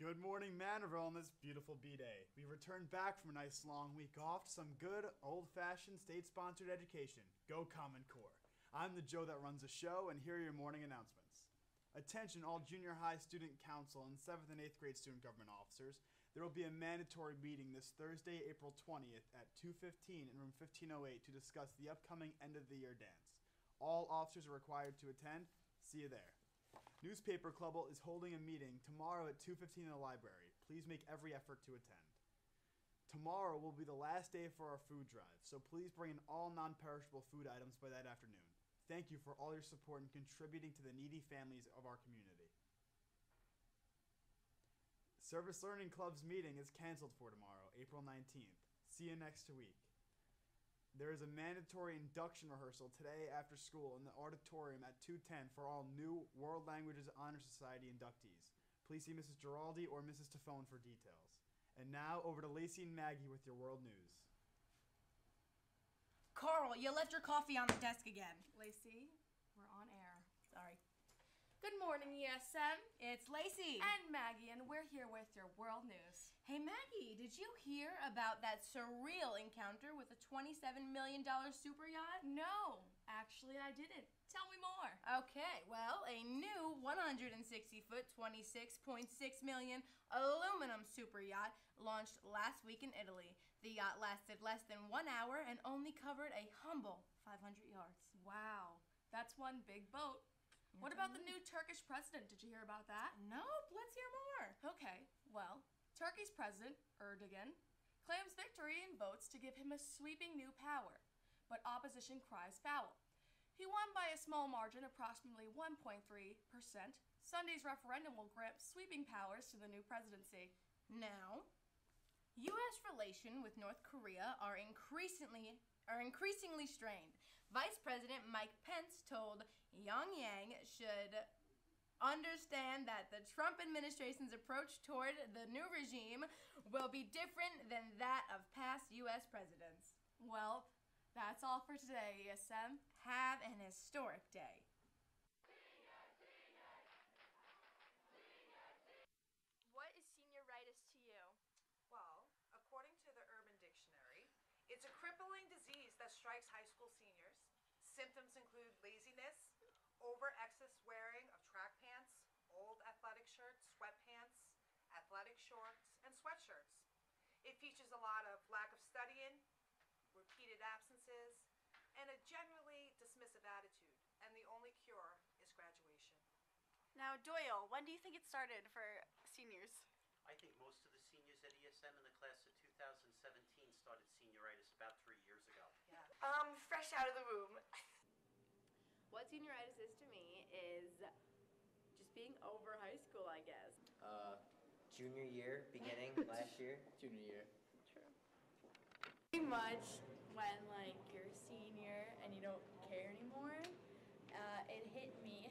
Good morning, Manorville, on this beautiful B-Day. We returned back from a nice long week off to some good, old-fashioned, state-sponsored education. Go Common Core. I'm the Joe that runs the show, and here are your morning announcements. Attention all junior high student council and 7th and 8th grade student government officers. There will be a mandatory meeting this Thursday, April 20th at 2:15 in room 1508 to discuss the upcoming end-of-the-year dance. All officers are required to attend. See you there. Newspaper Club is holding a meeting tomorrow at 2:15 in the library. Please make every effort to attend. Tomorrow will be the last day for our food drive, so please bring in all non-perishable food items by that afternoon. Thank you for all your support in contributing to the needy families of our community. Service Learning Club's meeting is canceled for tomorrow, April 19th. See you next week. There is a mandatory induction rehearsal today after school in the auditorium at 2:10 for all new World Languages Honor Society inductees. Please see Mrs. Giraldi or Mrs. Tafone for details. And now over to Lacey and Maggie with your world news. Carl, you left your coffee on the desk again. Lacey, we're on air. Sorry. Good morning, ESM. It's Lacey. And Maggie, and we're here with your world news. Hey, Maggie, did you hear about that surreal encounter with a $27 million super yacht? No, actually I didn't. Tell me more. Okay, well, a new 160-foot, $26.6 million aluminum super yacht launched last week in Italy. The yacht lasted less than 1 hour and only covered a humble 500 yards. Wow, that's one big boat. What about the new Turkish president? Did you hear about that? No, let's hear more. Okay, well, Turkey's president, Erdogan, claims victory in votes to give him a sweeping new power, but opposition cries foul. He won by a small margin, approximately 1.3%. Sunday's referendum will grant sweeping powers to the new presidency. Now, U.S. relations with North Korea are increasingly strained. Vice President Mike Pence told Pyongyang should understand that the Trump administration's approach toward the new regime will be different than that of past U.S. presidents. Well, that's all for today, ESM. Have an historic day. What is senioritis to you? Well, according to the Urban Dictionary, it's a crippling disease that strikes high school seniors. Symptoms include laziness, over-excess wearing of track pants, old athletic shirts, sweatpants, athletic shorts, and sweatshirts. It features a lot of lack of studying, repeated absences, and a generally dismissive attitude. And the only cure is graduation. Now, Doyle, when do you think it started for seniors? I think most of the seniors at ESM in the class of 2017 started senioritis about 3 years ago. Yeah. Fresh out of the womb. What senioritis is to me is just being over high school, I guess. Junior year, beginning last year. Junior year. True. Pretty much when like you're a senior and you don't care anymore. It hit me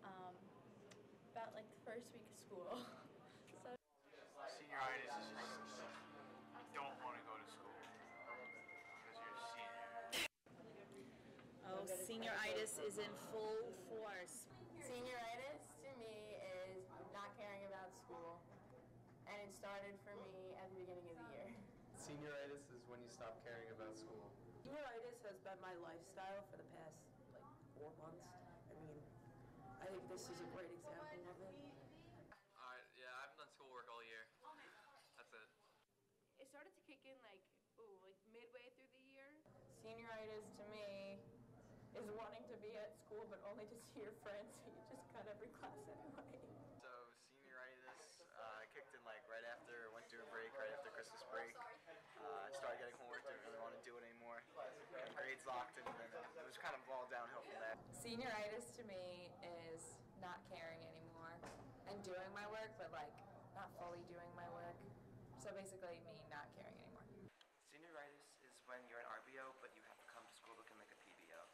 about like the first week of school. So. Senioritis is just you don't want to go to school because you're a senior. Oh, senioritis is in full force. Senioritis to me is not caring about school, and it started for me at the beginning of the year. Senioritis is when you stop caring about school. Senioritis has been my lifestyle for the past, 4 months. I mean, I think this is a great example of it. Yeah, I haven't done schoolwork all year. That's it. It started to kick in like midway through the year. Senioritis to me is wanting to be at school but only to see your friends, so you just cut every class anyway. So senioritis kicked in right after, went through a break, right after Christmas break. Started getting homework, didn't really want to do it anymore. And grades locked in, and then it was kind of all downhill from there. Senioritis to me is not caring anymore and doing my work, but not fully doing my work. So basically me not caring anymore. Senioritis is when you're an RBO, but you have to come to school looking like a PBO.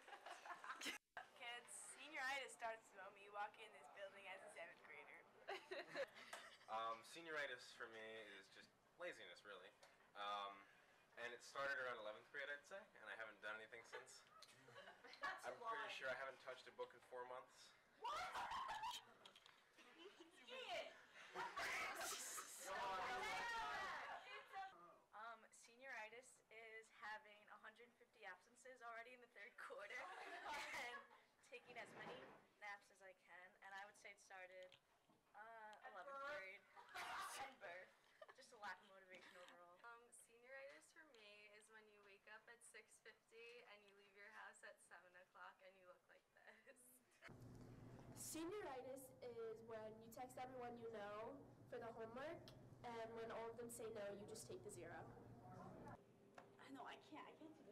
Kids, senioritis starts the moment you walk in this building as a 7th grader. Senioritis for me is just laziness, really. And it started around 11th grade, I'd say, and I haven't done anything since. I'm pretty sure I haven't touched a book in 4 months. What? Senioritis is when you text everyone you know for the homework, and when all of them say no, you just take the 0. I know, I can't do